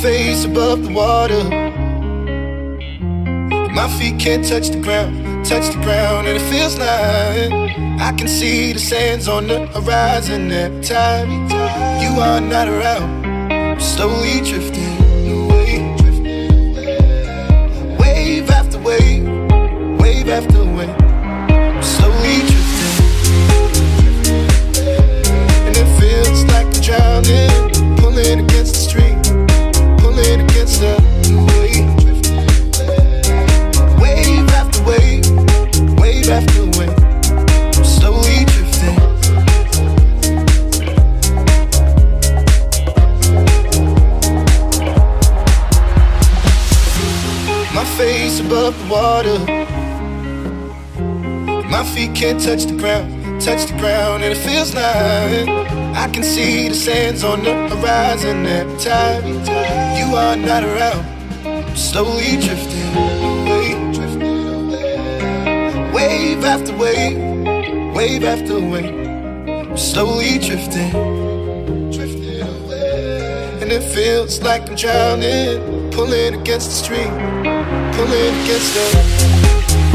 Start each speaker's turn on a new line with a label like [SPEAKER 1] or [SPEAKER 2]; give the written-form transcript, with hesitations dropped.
[SPEAKER 1] face above the water. My feet can't touch the ground, and it feels like I can see the sands on the horizon every time you are not around. I'm slowly drifting away, wave after wave, wave after wave. I'm slowly drifting, and it feels like I'm drowning, pulling against the stream, pulling against the wave. Wave after wave, wave after wave, I'm slowly drifting. My face above the water, my feet can't touch the ground, and it feels like I can see the sands on the horizon every time you are not around. I'm slowly drifting away, wave after wave, wave after wave. I'm slowly drifting, and it feels like I'm drowning, pulling against the stream, pulling against the